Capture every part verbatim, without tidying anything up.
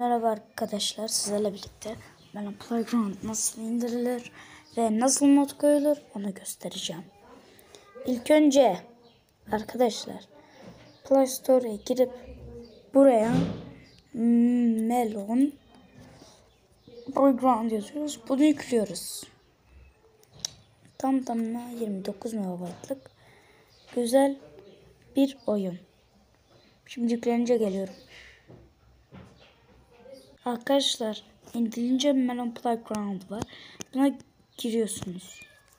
Merhaba arkadaşlar, sizlerle birlikte Melon Playground nasıl indirilir ve nasıl mod koyulur onu göstereceğim. İlk önce arkadaşlar Play Store'a girip buraya Melon Playground yazıyoruz. Bunu yüklüyoruz. Tam tamına yirmi dokuz megabaytlık güzel bir oyun. Şimdi yüklenince geliyorum. Arkadaşlar indirince Melon Playground var. Buna giriyorsunuz.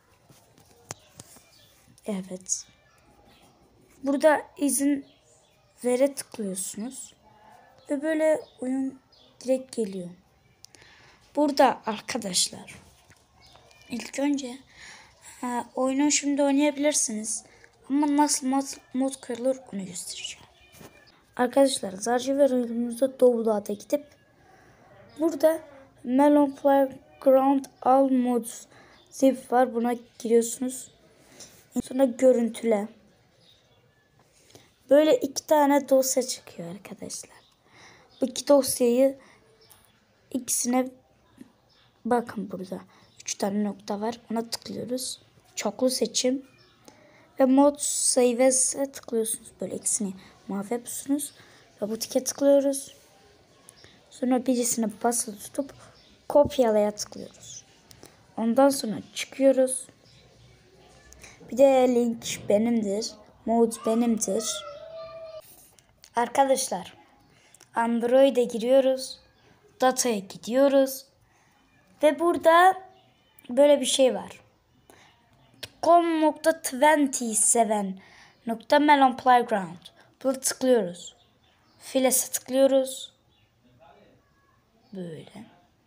Evet. Burada izin vere tıklıyorsunuz. Ve böyle oyun direkt geliyor. Burada arkadaşlar ilk önce ha, oyunu şimdi oynayabilirsiniz. Ama nasıl mod, mod koyulur onu göstereceğim. Arkadaşlar Zarcı ve oyunumuzda Doğu'da gidip burada Melon Playground All Mods zip var. Buna giriyorsunuz. Sonra görüntüle. Böyle iki tane dosya çıkıyor arkadaşlar. Bu iki dosyayı ikisine bakın burada. Üç tane nokta var. Ona tıklıyoruz. Çoklu seçim. Ve mod save as'e tıklıyorsunuz. Böyle ikisini mavi yapıyorsunuz. Ve bu tike tıklıyoruz. Sonra birisini basılı tutup kopyalaya tıklıyoruz. Ondan sonra çıkıyoruz. Bir de link benimdir. Mod benimdir. Arkadaşlar Android'e giriyoruz. Data'ya gidiyoruz. Ve burada böyle bir şey var. com nokta yirmi yedi nokta melon playground. Burada tıklıyoruz. Files'e tıklıyoruz. Böyle.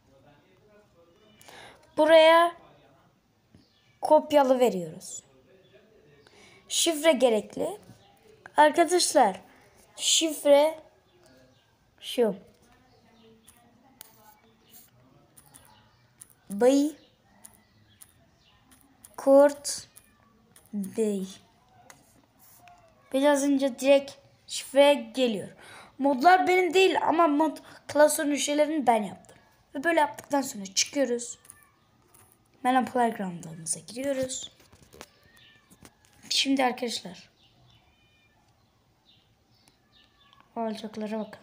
Buraya kopyalı veriyoruz. Şifre gerekli. Arkadaşlar şifre şu. Bey Kurt Bey. Biraz önce direkt şifre geliyor. Modlar benim değil ama mod klasörün şeylerini ben yaptım. Ve böyle yaptıktan sonra çıkıyoruz. Melon Playground'ımıza giriyoruz. Şimdi arkadaşlar alacaklara bakın.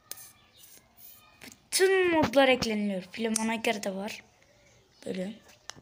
Bütün modlar ekleniyor. Film ona göre de var. Böyle.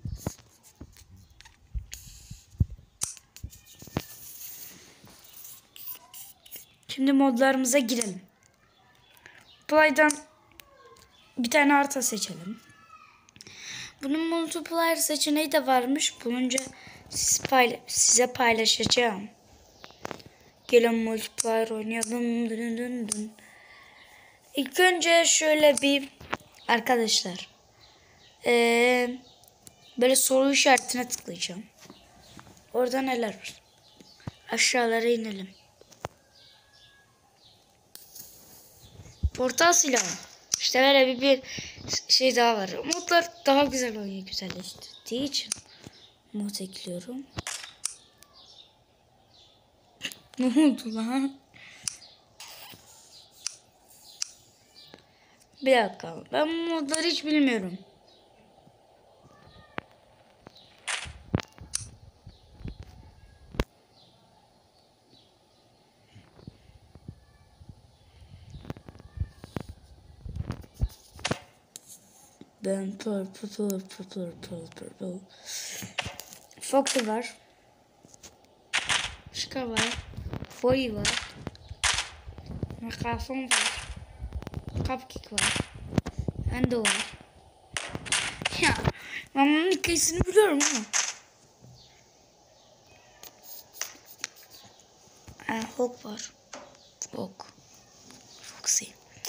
Şimdi modlarımıza girelim. Play'dan bir tane harita seçelim. Bunun multiplayer seçeneği de varmış. Bulunca size paylaşacağım. Gelin multiplayer oynayalım. Dün dün dün. İlk önce şöyle bir arkadaşlar ee, böyle soru işaretine tıklayacağım. Orada neler var? Aşağılara inelim. Portal silahı. İşte böyle bir, bir şey daha var. Modlar daha güzel oyunu güzelleştirdiği için mod ekliyorum. Ne oldu lan? Bir dakika. Ben bu modları hiç bilmiyorum. Ben purple purple purple purple. Foxy var. Şika var. Boy var. Makafon var. Cupcake var. Endo var. Ya ben bunun hikayesini biliyorum ama. Yani Hulk var. Hulk. Foxy.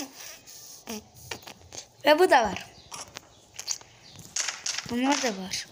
Ve bu da var. Bunlar da var.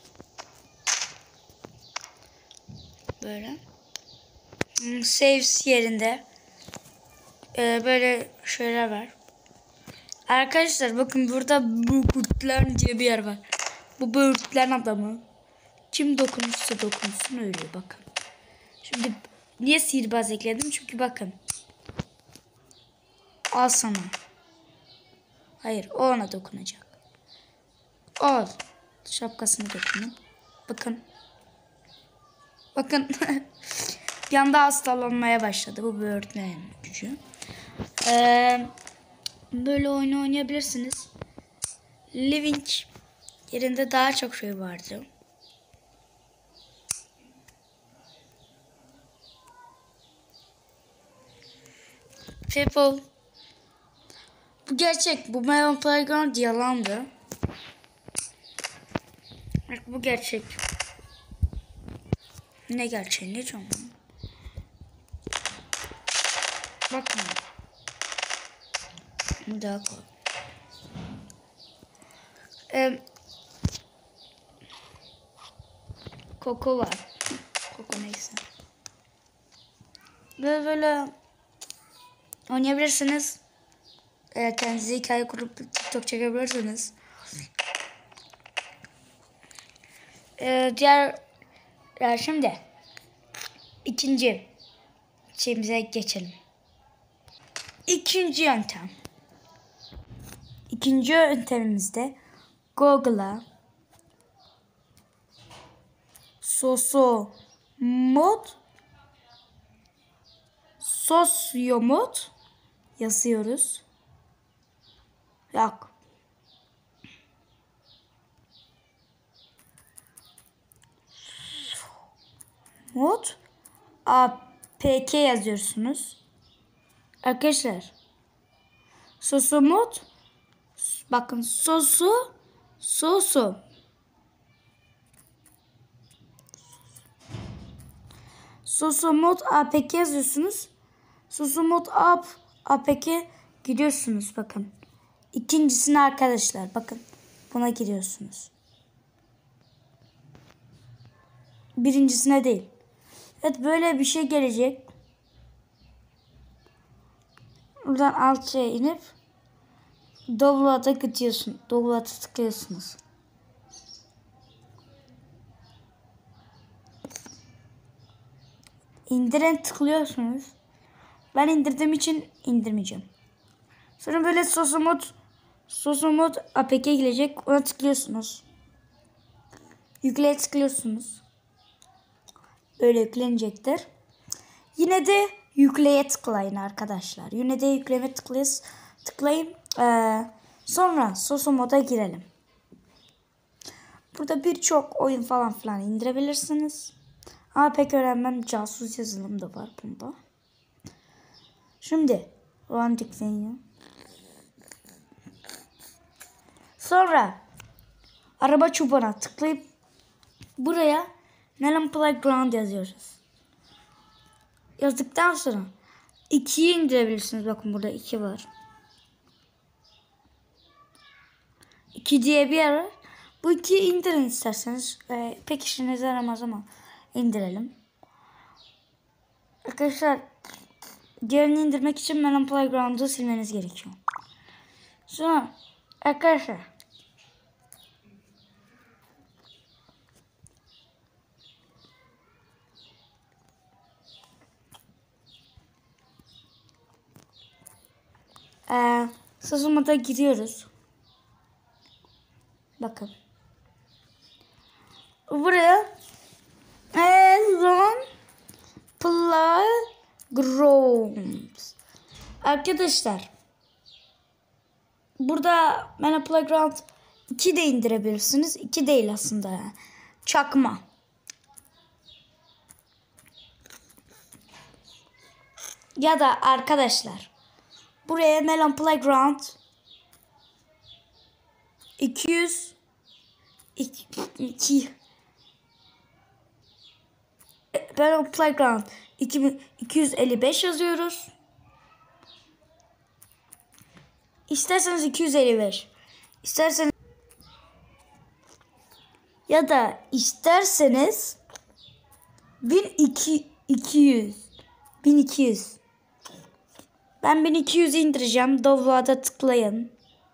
Böyle. Hmm, saves yerinde. Ee, böyle şeyler var. Arkadaşlar bakın burada Böğürtlen diye bir yer var. Bu Böğürtlen adamı. Kim dokunursa dokunsun ölüyor bakın. Şimdi niye sihirbaz ekledim? Çünkü bakın. Al sana. Hayır, o ona dokunacak. Al. Şapkasını dokunun. Bakın. Bakın. Bir anda hastalanmaya başladı. Bu böğürtlen gücü. Ee, böyle oyunu oynayabilirsiniz. Living yerinde daha çok şey vardı. People. Bu gerçek. Bu Melon Playground yalandı. Bak bu gerçek. Ne gerçeği ne canım? Bakın. Bir daha koy. Ee, Koko var. Koko neyse. Böyle böyle oynayabilirsiniz. Eğer kendinize hikaye kurup TikTok çekebilirsiniz. Ee, diğer ya şimdi ikinci şeyimize geçelim. İkinci yöntem. İkinci yöntemimizde Google'a soso mod sosyomod yazıyoruz. Yok. Mod apk yazıyorsunuz. Arkadaşlar soso mod bakın sosu sosu sosu mod apk yazıyorsunuz. Sosu mod ap apk giriyorsunuz bakın. İkincisine arkadaşlar bakın buna giriyorsunuz. Birincisine değil. Evet böyle bir şey gelecek. Buradan alt şeye inip download'a gidiyorsun. Download'a tıklıyorsunuz. İndiren tıklıyorsunuz. Ben indirdiğim için indirmeyeceğim. Sonra böyle sosomod sosomod apk gelecek. Ona tıklıyorsunuz. Yükleye tıklıyorsunuz. Böyle yüklenecektir. Yine de yükleye tıklayın arkadaşlar. Yine de yükleme tıklayın. tıklayın. Ee, sonra sosomoda girelim. Burada birçok oyun falan filan indirebilirsiniz. Ama pek öğrenmem. Casus yazılım da var bunda. Şimdi run tıklayın. Sonra araba çubuğuna tıklayıp buraya Melon Playground yazıyoruz. Yazdıktan sonra ikiyi indirebilirsiniz. Bakın burada iki var. iki diye bir yer var. Bu ikiyi indirin isterseniz. Ee, pek işinize yaramaz ama indirelim. Arkadaşlar diğerini indirmek için Melon Playground'u silmeniz gerekiyor. Sonra arkadaşlar Ee, sözümde giriyoruz. Bakın. Buraya Melon Playground. Arkadaşlar burada Melon Playground iki de indirebilirsiniz. iki değil aslında. Çakma. Ya da arkadaşlar buraya Melon Playground iki yüz iki Melon Playground iki yüz elli beş yazıyoruz. İsterseniz iki yüz elli beş. İsterseniz ya da isterseniz bin iki yüz. bin iki yüz. Ben bin iki yüz indireceğim. Download'a tıklayın.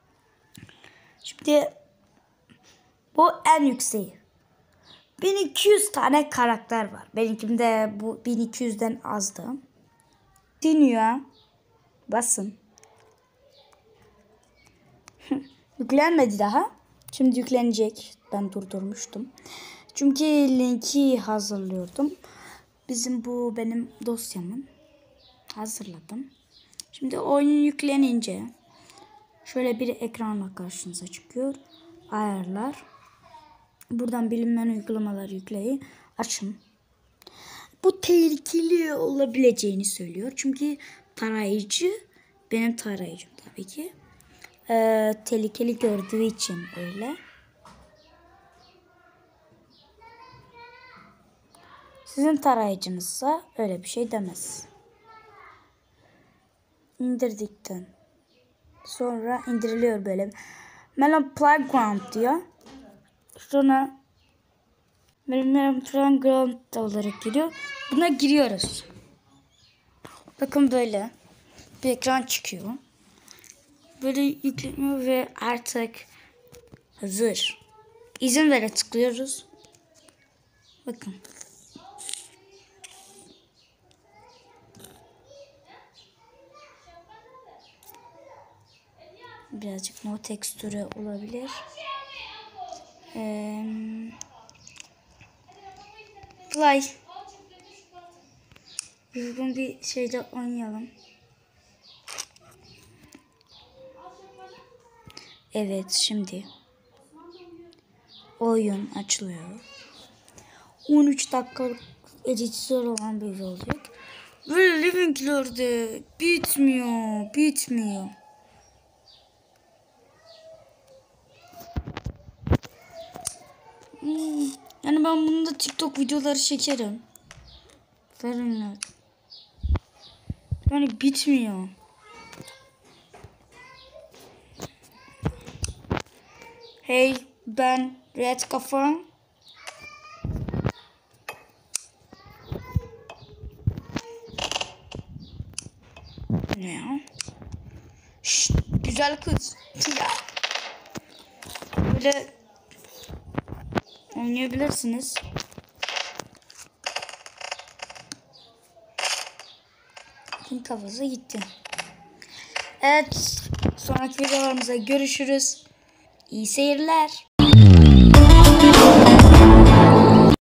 Şimdi bu en yükseği. bin iki yüz tane karakter var. Benimkimde bu bin iki yüzden azdı. Dinliyor. Basın. Yüklenmedi daha. Şimdi yüklenecek. Ben durdurmuştum. Çünkü linki hazırlıyordum. Bizim bu benim dosyamın. Hazırladım. Şimdi oyun yüklenince şöyle bir ekranla karşınıza çıkıyor. Ayarlar. Buradan bilinmeyen uygulamaları yükleyin. Açın. Bu tehlikeli olabileceğini söylüyor. Çünkü tarayıcı benim tarayıcım tabii ki. Ee, tehlikeli gördüğü için öyle. Sizin tarayıcınızsa öyle bir şey demez. İndirdikten sonra indiriliyor böyle. Melon Playground diyor. Sonra Melon Playground olarak giriyor. Buna giriyoruz. Bakın böyle bir ekran çıkıyor. Böyle yükleniyor ve artık hazır. İzin vere tıklıyoruz. Bakın. Birazcık no tekstürü olabilir. Ee, play. Bugün bir şeyde oynayalım. Evet, şimdi oyun açılıyor. on üç dakikalık editör olan bir video olacak. Böyle livinklerde bitmiyor, bitmiyor. Hmm, yani ben bunu da TikTok videoları çekerim. Verin. Yani bitmiyor. Hey, ben Red Kafa. Ne ya? Şşt, güzel kız. Ya. Böyle oynayabilirsiniz. Kim kafası gitti. Evet, sonraki videolarımızda görüşürüz. İyi seyirler.